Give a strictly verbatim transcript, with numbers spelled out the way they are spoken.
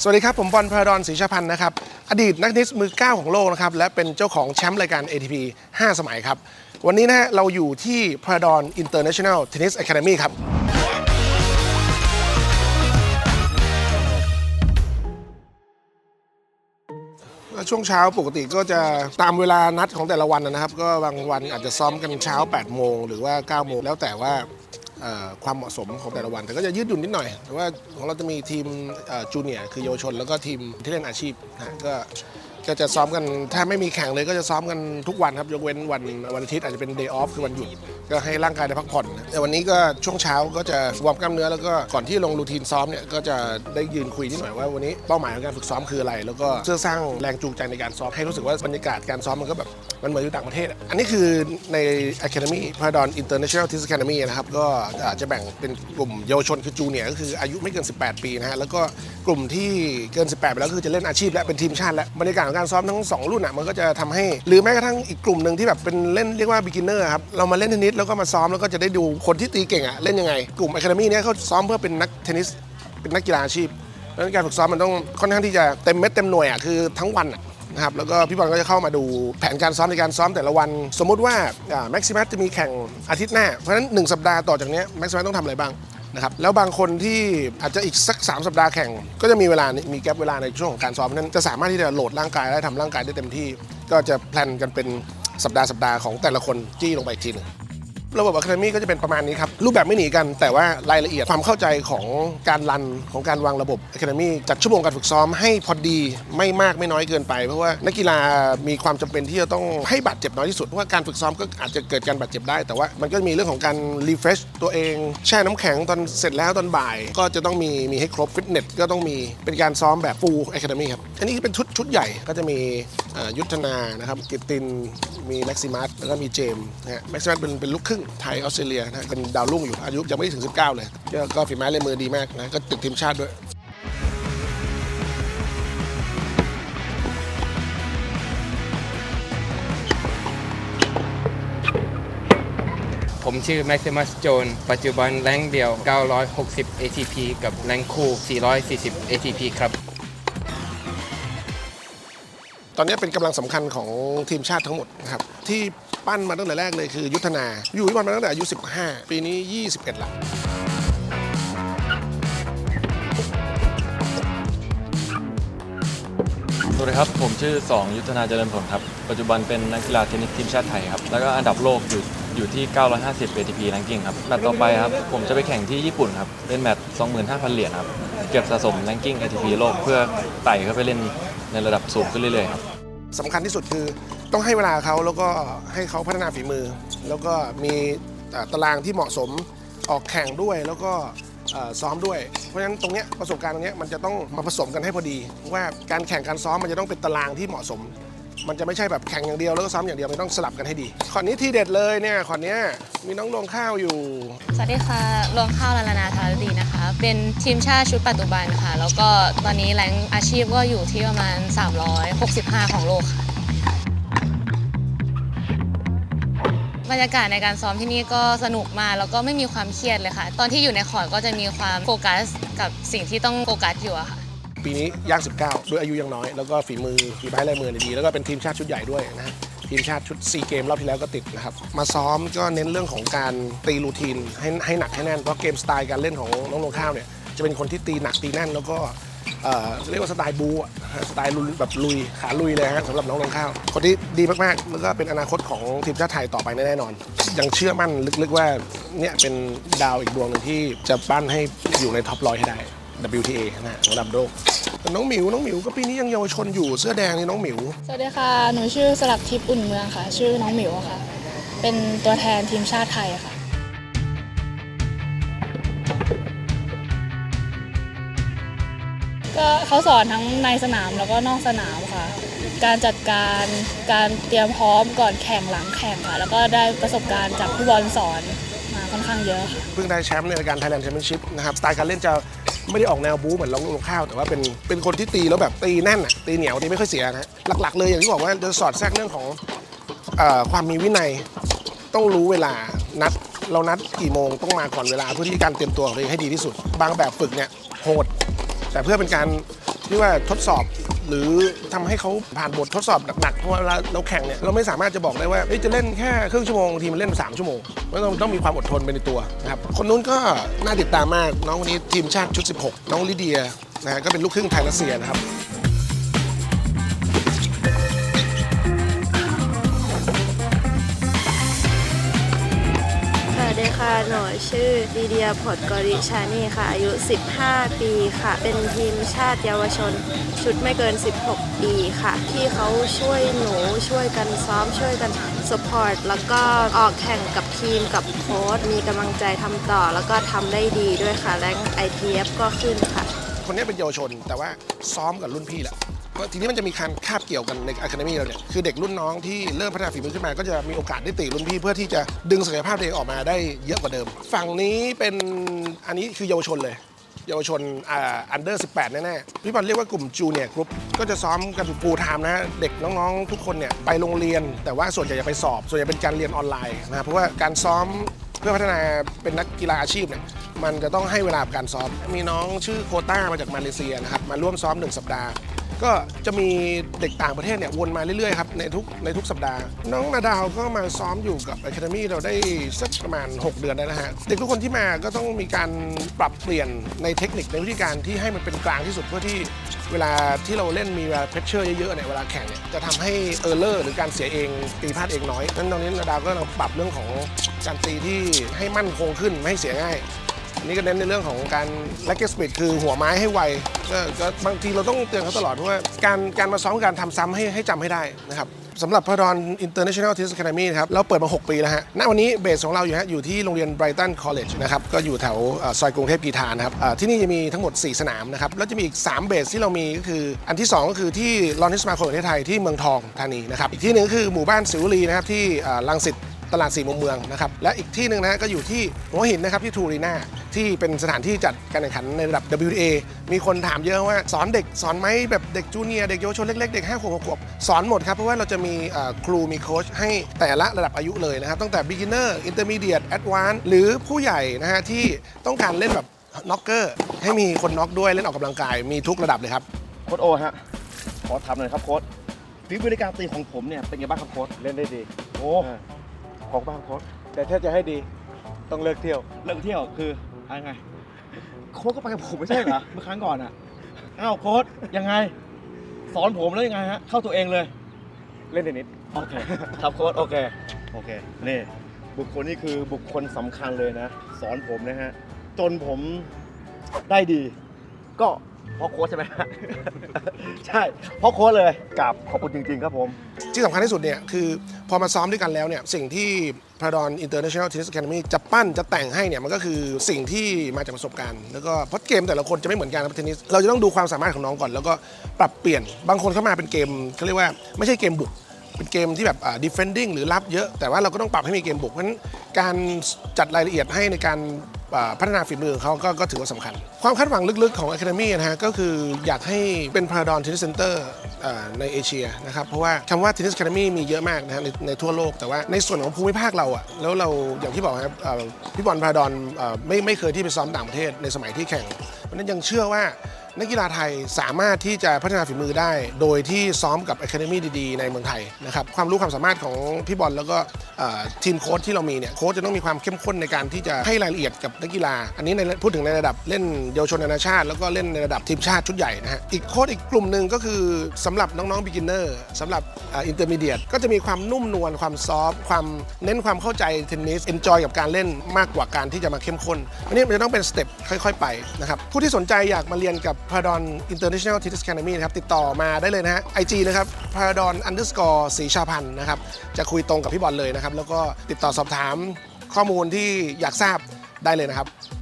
วัสดีครับผมบอลพระดอนศรีชพันธ์นะครับอดีตนักเทนนิสมือเก้าของโลกนะครับและเป็นเจ้าของแชมป์รายการ เอ ที พี ห้าสมัยครับวันนี้นะฮะเราอยู่ที่พระดอน International Tennis Academy ครับช่วงเช้าปกติก็จะตามเวลานัดของแต่ละวันนะครับก็บางวันอาจจะซ้อมกันเช้าแปดโมงหรือว่าเก้าโมงแล้วแต่ว่าความเหมาะสมของแต่ละวันแต่ก็จะยืดหยุ่นนิดหน่อยแต่ว่าของเราจะมีทีมจูเนียร์คือเยาวชนแล้วก็ทีมที่เล่นอาชีพนะก็ก็จะซ้อมกันถ้าไม่มีแข่งเลยก็จะซ้อมกันทุกวันครับยกเว้นวันวันอาทิตย์อาจจะเป็น day off คือวันหยุดก็ให้ร่างกายได้พักผ่อนแต่วันนี้ก็ช่วงเช้าก็จะวอร์มกล้ามเนื้อแล้วก็ก่อนที่ลงรูทีนซ้อมเนี่ยก็จะได้ยืนคุยนิดหน่อยว่าวันนี้เป้าหมายของการฝึกซ้อมคืออะไรแล้วก็เพื่อสร้างแรงจูงใจในการซ้อมให้รู้สึกว่าบรรยากาศการซ้อมมันก็แบบมันเหมือนอยู่ต่างประเทศอันนี้คือใน Academy พระดอน International Tennis Academy นะครับก็จะแบ่งเป็นกลุ่มเยาวชนคือจูเนียร์ก็คืออายุไม่เกินสิบแปดปีนะฮะแล้วก็กลุ่มที่เกินสิบแปดไปแล้วคือจะเล่นอาชีพและเป็นทีมชาติและบรรยากาศของการซ้อมทั้งสองรุ่นอ่ะมันก็จะทำให้หรือแม้กระทั่งอีกกลุ่มหนึ่งที่แบบเป็นเล่นเรียกว่า beginner ครับเรามาเล่นเทนนิสแล้วก็มาซ้อมแล้วก็จะได้ดูคนที่ตีเก่งอ่ะเล่นยังไงกลุ่ม Academy เนี้ยเขาซ้อมเพื่อเป็นนักเทนนิสเป็นนักกีฬาอาชีพดังนั้นการฝึกซ้อมมันต้องค่อนข้างที่จะเต็มเม็ดเต็มหน่วยอ่ะคือทั้งวันนะครับแล้วก็พี่บอลก็จะเข้ามาดูแผนการซ้อมในการซ้อมแต่ละวันสมมุติว่าแม็กซิมัสจะมีแข่งอาทิตย์หน้าเพราะฉะนั้นหนึ่งสัปดาห์ต่อจากนี้แม็กซิมัสต้องทำอะไรบ้างนะครับแล้วบางคนที่อาจจะอีกสักสามสัปดาห์แข่งก็จะมีเวลามีแกลบเวลาในช่วงของการซ้อมนั้นจะสามารถที่จะโหลดร่างกายและทำร่างกายได้เต็มที่ก็จะแพลนกันเป็นสัปดาห์สัปดาห์ของแต่ละคนจี้ลงไปอีกทีนึงระบบ Academy ก็จะเป็นประมาณนี้ครับรูปแบบไม่หนีกันแต่ว่ารายละเอียดความเข้าใจของการรันของการวางระบบ Academy จัดชั่วโมงการฝึกซ้อมให้พอดีไม่มากไม่น้อยเกินไปเพราะว่านักกีฬามีความจำเป็นที่จะต้องให้บาดเจ็บน้อยที่สุดเพราะว่าการฝึกซ้อมก็อาจจะเกิดการบาดเจ็บได้แต่ว่ามันก็มีเรื่องของการรีเฟรชตัวเองแช่น้ำแข็งตอนเสร็จแล้วตอนบ่ายก็จะต้องมีมีให้ครบฟิตเนสก็ต้องมีเป็นการซ้อมแบบ Full Academy ครับอันนี้เป็นชุดชุดใหญ่ก็จะมียุทธนานะครับกิตตินมีแม็กซิมัสแล้วก็มีเจมส์นะฮะแม็กซิมัสเป็นเป็นลูกครึ่งไทยออสเตรเลียนะเป็นดาวรุ่งอยู่อายุยังไม่ถึงสิบเก้าเลยก็ฝีไม้ลายมือดีมากนะก็ติดทีมชาติด้วยผมชื่อแม็กซิมัสโจนปัจจุบันแรงเดียวเก้าร้อยหกสิบ เอ ที พี กับแรงคู่สี่ร้อยสี่สิบ เอ ที พี ครับตอนนี้เป็นกำลังสำคัญของทีมชาติทั้งหมดนะครับที่ปั้นมาตั้งแต่แรกเลยคือยุทธนาอยู่ที่บอลมาตั้งแต่อายุสิบห้าปีนี้ยี่สิบเอ็ดละสวัสดีครับผมชื่อสองยุทธนาเจริญผลครับปัจจุบันเป็นนักกีฬาเทนนิสทีมชาติไทยครับแล้วก็อันดับโลกอยู่อยู่ที่เก้าร้อยห้าสิบ เอ ที พี ranking ครับแมตช์ต่อไปครับผมจะไปแข่งที่ญี่ปุ่นครับเป็นแมตช์ สองหมื่นห้าพัน เหรียญครับเก็บสะสม ranking เอ ที พี โลกเพื่อไต่เข้าไปเล่นในระดับสูงขึ้นเรื่อยๆครับสำคัญที่สุดคือต้องให้เวลาเขาแล้วก็ให้เขาพัฒนาฝีมือแล้วก็มีตารางที่เหมาะสมออกแข่งด้วยแล้วก็ซ้อมด้วยเพราะฉะนั้นตรงนี้ประสบการณ์ตรงนี้มันจะต้องมาผสมกันให้พอดีว่าการแข่งการซ้อมมันจะต้องเป็นตารางที่เหมาะสมมันจะไม่ใช่แบบแข่งอย่างเดียวแล้วก็ซ้อมอย่างเดียวมันต้องสลับกันให้ดีขอนี้ทีเด็ดเลยเนี่ยขอนี้มีน้องรวงข้าวอยู่สวัสดีค่ะรวงข้าวลาลานาธารดีนะคะเป็นทีมชาติชุดปัจจุบันค่ะแล้วก็ตอนนี้แรงอาชีพก็อยู่ที่ประมาณสามร้อยหกสิบห้าของโลกค่ะบรรยากาศในการซ้อมที่นี่ก็สนุกมากแล้วก็ไม่มีความเครียดเลยค่ะตอนที่อยู่ในคอร์ตก็จะมีความโฟกัสกับสิ่งที่ต้องโฟกัสอยู่อะค่ะปีนี้ย่างสิบเก้าด้วยอายุยังน้อยแล้วก็ฝีมือฝีไม้ลายมือดีแล้วก็เป็นทีมชาติชุดใหญ่ด้วยนะทีมชาติชุดซีเกมรอบที่แล้วก็ติดนะครับมาซ้อมก็เน้นเรื่องของการตีรูทีนให้ให้หนักให้แน่นเพราะเกมสไตล์การเล่นของน้องรวงข้าวเนี่ยจะเป็นคนที่ตีหนักตีแน่นแล้วก็เรียกว่าสไตล์บู๊สไตล์แบบลุยขาลุยเลยฮะสำหรับน้องรวงข้าวคนที่ดีมากๆแล้วก็เป็นอนาคตของทีมชาติไทยต่อไปแน่นอนยังเชื่อมั่นลึกๆว่าเนี่ยเป็นดาวอีกดวงหนึ่งที่จะปั้นให้อยู่ในท็อปร้อยให้ได้ ดับเบิลยู ที เอ นะระดับโลกน้องหมิวน้องหมิวก็ปีนี้ยังเยาวชนอยู่เสื้อแดงนี่น้องหมิวสวัสดีค่ะหนูชื่อสลักทิพย์อุ่นเมืองค่ะชื่อน้องหมิวค่ะเป็นตัวแทนทีมชาติไทยค่ะก็เขาสอนทั้งในสนามแล้วก็นอกสนามค่ะการจัดการการเตรียมพร้อมก่อนแข่งหลังแข่งค่ะแล้วก็ได้ประสบการณ์จากผู้บอลสอนมาค่อนข้างเยอะค่ะเพิ่งได้แชมป์ในรายการ Thailand Championship นะครับสไตล์การเล่นจะไม่ได้ออกแนวบู๊เหมือนน้องรวงข้าวแต่ว่าเป็นเป็นคนที่ตีแล้วแบบตีแน่นอ่ะตีเหนียวตีไม่ค่อยเสียนะหลักๆเลยอย่างที่บอกว่าจะสอดแทรกเรื่องของความมีวินัยต้องรู้เวลานัดเรานัดกี่โมงต้องมาก่อนเวลาเพื่อที่การเตรียมตัวของตัวเองให้ดีที่สุดบางแบบฝึกเนี่ยโหดแต่เพื่อเป็นการที่ว่าทดสอบหรือทำให้เขาผ่านบททดสอบหนักๆเพราะว่าเวลาเราแข่งเนี่ยเราไม่สามารถจะบอกได้ว่าจะเล่นแค่ครึ่งชั่วโมงทีมันเล่นสามชั่วโมงมันต้องต้องมีความอดทนไปในตัวนะครับคนนู้นก็น่าติดตามมากน้องคนนี้ทีมชาติชุดสิบหกน้องลิเดียนะฮะก็เป็นลูกครึ่งไทยรัสเซียนะครับสวัสดีค่ะหนูชื่อลีเดียผลกริชานีค่ะอายุสิบห้าปีค่ะเป็นทีมชาติเยาวชนชุดไม่เกินสิบหกปีค่ะที่เขาช่วยหนูช่วยกันซ้อมช่วยกันสปอร์ตแล้วก็ออกแข่งกับทีมกับโค้ชมีกำลังใจทำต่อแล้วก็ทำได้ดีด้วยค่ะแรง ไอ ที เอฟ ก็ขึ้นค่ะคนนี้เป็นเยาวชนแต่ว่าซ้อมกับรุ่นพี่แหละทีนี้มันจะมีการคาบเกี่ยวกันในอะคาเดมี่เราเนี่ยคือเด็กรุ่นน้องที่เริ่มพัฒนาฝีมือขึ้นมาก็จะมีโอกาสได้ติรุ่นพี่เพื่อที่จะดึงศักยภาพตัวเองออกมาได้เยอะกว่าเดิมฝั่งนี้เป็นอันนี้คือเยาวชนเลยเยาวชนอ่าอันเดอร์สิบแปดแน่ๆพี่บอลเรียกว่ากลุ่มจูเนียร์กรุ๊ปก็จะซ้อมกันฟูลไทม์นะเด็กน้องๆทุกคนเนี่ยไปโรงเรียนแต่ว่าส่วนใหญ่จะไปสอบส่วนใหญ่เป็นการเรียนออนไลน์นะเพราะว่าการซ้อมเพื่อพัฒนาเป็นนักกีฬาอาชีพเนี่ยมันจะต้องให้เวลาการซ้อมมีน้องชื่อโคต้ามาจากมาเลเซียนะครับมาร่วมซ้อมหนึ่งสัปดาห์ก็จะมีเด็กต่างประเทศเนี่ยวนมาเรื่อยๆครับในทุกในทุกสัปดาห์น้องนาดาวก็มาซ้อมอยู่กับ Academy เราได้สักประมาณหกเดือนได้นะฮะเด็กทุกคนที่มาก็ต้องมีการปรับเปลี่ยนในเทคนิคในวิธีการที่ให้มันเป็นกลางที่สุดเพื่อที่เวลาที่เราเล่นมีเวลาเพรสเชอร์เยอะๆเนี่ยเวลาแข่งเนี่ยจะทำให้เออร์เลอร์หรือการเสียเองตีพลาดเองน้อยนั้นตอนนี้นาดาวก็เราปรับเรื่องของการตีที่ให้มั่นคงขึ้นไม่ให้เสียง่ายอันนี้ก็เน้นในเรื่องของการแลกเก็ตสปีดคือหัวไม้ให้ไวก็บางทีเราต้องเตือนเขาตลอดเพราะว่าการการมาซ้อมการทำซ้ำให้ให้จำให้ได้นะครับสำหรับพาดอน International Tennis Academy ครับเราเปิดมาหกปีแล้วฮะณวันนี้เบสของเราอยู่ฮะอยู่ที่โรงเรียน Brighton College นะครับก็อยู่แถวซอยกรุงเทพกีฬานะครับที่นี่จะมีทั้งหมดสี่สนามนะครับแล้วจะมีอีกสามเบสที่เรามีก็คืออันที่สองก็คือที่ลอนนิสมาโคประเทศไทยที่เมืองทองธานีนะครับอีกที่หนึ่งคือหมู่บ้านสิวลีนะครับที่รังสิตตลาดสี่มุมเมืองนะครับและอีกที่หนึ่งนะก็อยู่ที่หัวหินนะครับที่ทูรีนาที่เป็นสถานที่จัดการแข่งขันในระดับ ดับเบิลยู ที เอ มีคนถามเยอะว่าสอนเด็กสอนไหมแบบเด็กจูเนียร์เด็กเยาวชนเล็กๆเด็กห้าขวบหกขวบสอนหมดครับเพราะว่าเราจะมีครูมีโค้ชให้แต่ละระดับอายุเลยนะครับตั้งแต่ beginner intermediate advanced หรือผู้ใหญ่นะฮะที่ต้องการเล่นแบบน็อกเกอร์ให้มีคนน็อกด้วยเล่นออกกำลังกายมีทุกระดับเลยครับโค้ชโอฮะขอถามหน่อยครับโค้ชฝีมือในการตีของผมเนี่ยเป็นไงบ้างครับโค้ชเล่นได้ดีโอ้ของบ้างโค้ชแต่ถ้าจะให้ดีต้องเลิกเที่ยวเลิกเที่ยวคืออะไรไงโค้ชก็ไปกับผมไม่ใช่เหรอเมื่อครั้งก่อนอ่ะอ้าวโค้ชยังไงสอนผมแล้วยังไงฮะเข้าตัวเองเลยเล่นเทนนิสโอเคครับโค้ชโอเคโอเคนี่บุคคลนี้คือบุคคลสำคัญเลยนะสอนผมนะฮะจนผมได้ดีก็เพราะโค้ชใช่ไหมใช่เพราะโค้ชเลยกราบขอบคุณจริงๆครับผมที่สำคัญที่สุดเนี่ยคือพอมาซ้อมด้วยกันแล้วเนี่ยสิ่งที่พาดอน International Tennis Academy จะปั้นจะแต่งให้เนี่ยมันก็คือสิ่งที่มาจากประสบการณ์แล้วก็เพราะเกมแต่ละคนจะไม่เหมือนกันนะเทนนิสเราจะต้องดูความสามารถของน้องก่อนแล้วก็ปรับเปลี่ยนบางคนเข้ามาเป็นเกมเขาเรียกว่าไม่ใช่เกมบุกเป็นเกมที่แบบ defending หรือรับเยอะแต่ว่าเราก็ต้องปรับให้มีเกมบุกเพราะฉะนั้นการจัดรายละเอียดให้ในการพัฒนาฝีมือของเขาก็ถือว่าสำคัญความคาดหวังลึกๆของ Academy นะฮะก็คืออยากให้เป็น Paradon Tennis Center ในเอเชียนะครับเพราะว่าคำว่า Tennis Academy มีเยอะมากนะฮะในในทั่วโลกแต่ว่าในส่วนของภูมิภาคเราอ่ะแล้วเราอย่างที่บอกครับพี่บอล Paradon ไม่ไม่เคยที่ไปซ้อมต่างประเทศในสมัยที่แข่งเพราะฉะนั้นยังเชื่อว่านักกีฬาไทยสามารถที่จะพัฒนาฝีมือได้โดยที่ซ้อมกับ Academy ดีๆในเมืองไทยนะครับความรู้ความสามารถของพี่บอลแล้วก็ทีมโค้ชที่เรามีเนี่ยโค้ชจะต้องมีความเข้มข้นในการที่จะให้รายละเอียดกับนักกีฬาอันนี้ในพูดถึงในระดับเล่นเยาวชนนานาชาติแล้วก็เล่นในระดับทีมชาติชุดใหญ่นะฮะอีกโค้ชอีกกลุ่มหนึ่งก็คือสำหรับน้องๆ beginner สำหรับ intermediate ก็จะมีความนุ่มนวลความซอฟต์ความเน้นความเข้าใจเทนนิส enjoy กับการเล่นมากกว่าการที่จะมาเข้มข้นอันนี้มันจะต้องเป็นสเต็ปค่อยๆไปนะครับผู้ที่สนใจอยากมาเรียนกับ Paradon International Tennis Academy นะครับติดต่อมาได้เลยนะฮะ ไอ จี นะครับ Paradon underscore ศรีชาพันธ์นะครับจะคุยตรงกับพี่บอลเลยนะครับแล้วก็ติดต่อสอบถามข้อมูลที่อยากทราบได้เลยนะครับ